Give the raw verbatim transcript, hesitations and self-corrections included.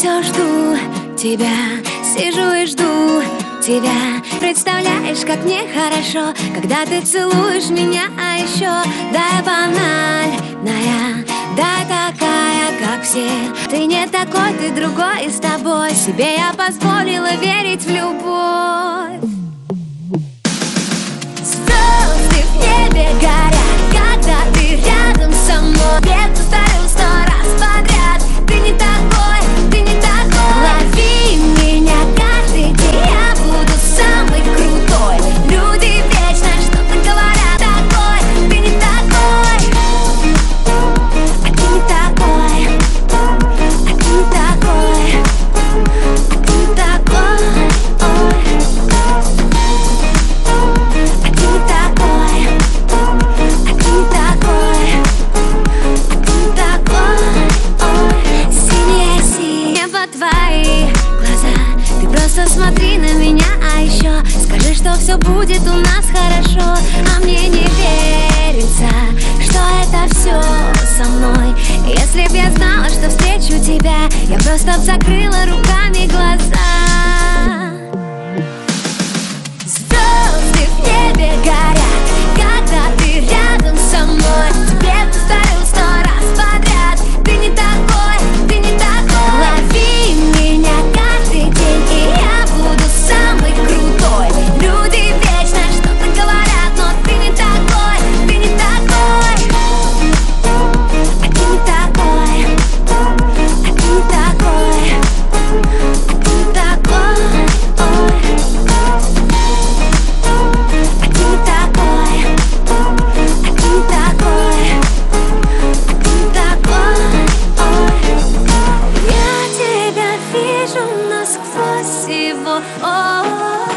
все жду тебя, сижу и жду тебя. Представляешь, как мне хорошо, когда ты целуешь меня, а еще да, я банальная, да, такая, как все. Ты не такой, ты другой, и с тобой себе я позволила верить в любовь. Звезды в небе горят, когда ты рядом со мной. Я повторю сто раз подряд: ты не такой, ты не такой. Лови меня каждый день, я буду самый крутой. Люди вечно что-то говорят: такой, ты не такой, а ты не такой, а ты не такой, а ты не такой, ой. А ты не такой, а ты не такой, а ты не такой, ой. Синее небо, твои глаза, ты просто смотри на меня, а еще скажи, что все будет у нас хорошо. А мне не верится, что это все со мной. Если б я знала, что встречу тебя, я просто б закрыла руками глаза. Звезды в небе горят, когда ты рядом со мной. Тебе повторю сто раз подряд: ты не такой, ты не такой. Лови меня каждый день, и я буду самый крутой. Люди вечно что-то говорят, но ты не такой, ты не такой, а ты не такой, а ты не такой, а ты не такой, ой. А ты не такой, а ты не такой, а ты не такой, ой. Я тебя вижу насквозь его, ой.